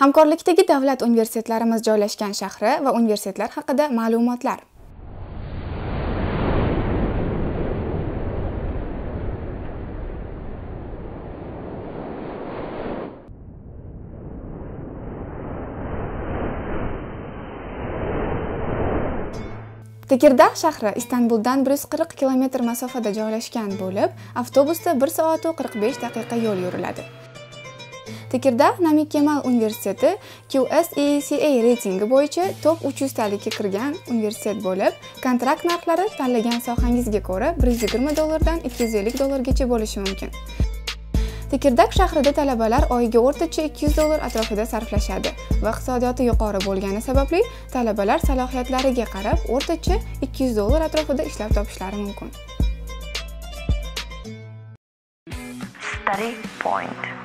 Hamkorlikdagi davlat universitetlarimiz joylashgan shahri va universitetlar haqida ma'lumotlar. Tekirdağ shahri Istanbuldan 140 km masofada joylashgan bo'lib, avtobusda 1 soat 45 daqiqa yo'l yuriladi. Tekirdağ Namik Kemal universiteti QS-ECA reytingi bo'yicha top 300 talikka kirgan universitet bo'lib, kontrakt narxlari tanlagan sohangizga ko'ra $120 dan $250 gacha bo'lishi mumkin. Tekirdağ shahrida talabalar oyiga o'rtacha $200 atrofida sarflashadi va iqtisodiyoti yuqori bo'lgani sababli talabalar salohiyatlariga qarab o'rtacha $200 atrofida ishlab topishlari mumkin. Study point.